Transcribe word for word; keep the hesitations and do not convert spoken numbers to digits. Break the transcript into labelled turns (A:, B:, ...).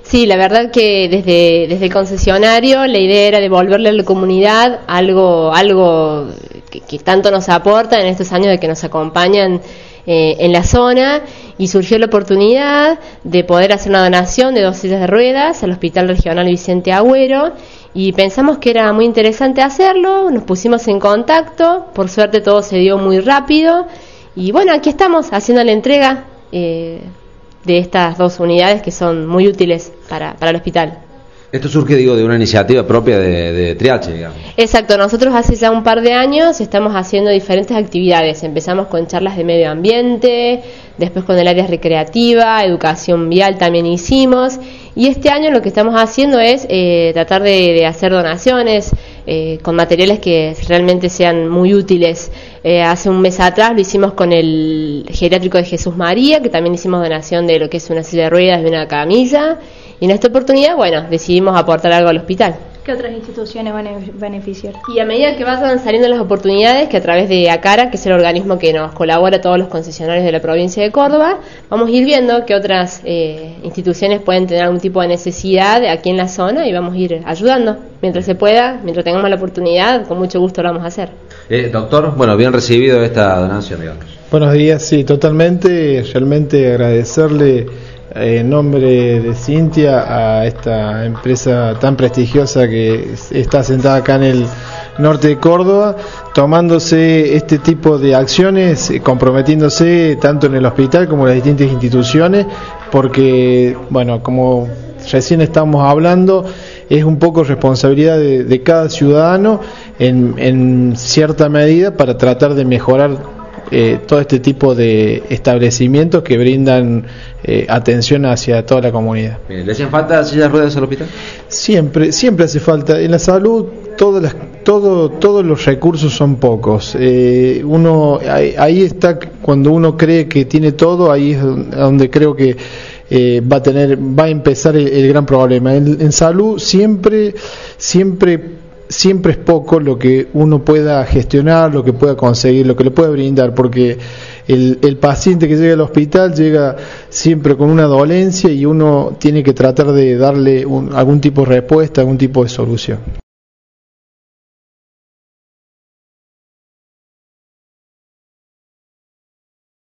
A: Sí, la verdad que desde, desde el concesionario la idea era devolverle a la comunidad algo, algo que, que tanto nos aporta en estos años de que nos acompañan eh, en la zona, y surgió la oportunidad de poder hacer una donación de dos sillas de ruedas al Hospital Regional Vicente Agüero, y pensamos que era muy interesante hacerlo, nos pusimos en contacto, por suerte todo se dio muy rápido, y bueno, aquí estamos haciendo la entrega eh, de estas dos unidades que son muy útiles para, para el hospital.
B: Esto surge, digo, de una iniciativa propia de, de Triache, digamos.
A: Exacto, nosotros hace ya un par de años estamos haciendo diferentes actividades. Empezamos con charlas de medio ambiente, después con el área recreativa, educación vial también hicimos, y este año lo que estamos haciendo es eh, tratar de, de hacer donaciones eh, con materiales que realmente sean muy útiles. Eh, hace un mes atrás lo hicimos con el geriátrico de Jesús María, que también hicimos donación de lo que es una silla de ruedas y una camilla. Y en esta oportunidad, bueno, decidimos aportar algo al hospital.
C: ¿Qué otras instituciones van a beneficiar?
A: Y a medida que vayan saliendo las oportunidades, que a través de ACARA, que es el organismo que nos colabora a todos los concesionarios de la provincia de Córdoba, vamos a ir viendo que otras eh, instituciones pueden tener algún tipo de necesidad aquí en la zona, y vamos a ir ayudando. Mientras se pueda, mientras tengamos la oportunidad, con mucho gusto lo vamos a hacer.
B: Eh, doctor, bueno, bien recibido esta donación, digamos.
D: Buenos días, sí, totalmente, realmente agradecerle en nombre de Cintia a esta empresa tan prestigiosa que está sentada acá en el norte de Córdoba, tomándose este tipo de acciones, comprometiéndose tanto en el hospital como en las distintas instituciones, porque, bueno, como recién estamos hablando, es un poco responsabilidad de, de cada ciudadano en, en cierta medida para tratar de mejorar Eh, todo este tipo de establecimientos que brindan eh, atención hacia toda la comunidad.
B: Bien, ¿le hacen falta sillas de ruedas al hospital?
D: Siempre, siempre hace falta. En la salud todas las, todo, todos los recursos son pocos. Eh, uno ahí, ahí está cuando uno cree que tiene todo, ahí es donde creo que eh, va a tener, va a empezar el, el gran problema. En, en salud siempre, siempre siempre es poco lo que uno pueda gestionar, lo que pueda conseguir, lo que le pueda brindar, porque el, el paciente que llega al hospital llega siempre con una dolencia y uno tiene que tratar de darle un, algún tipo de respuesta, algún tipo de solución.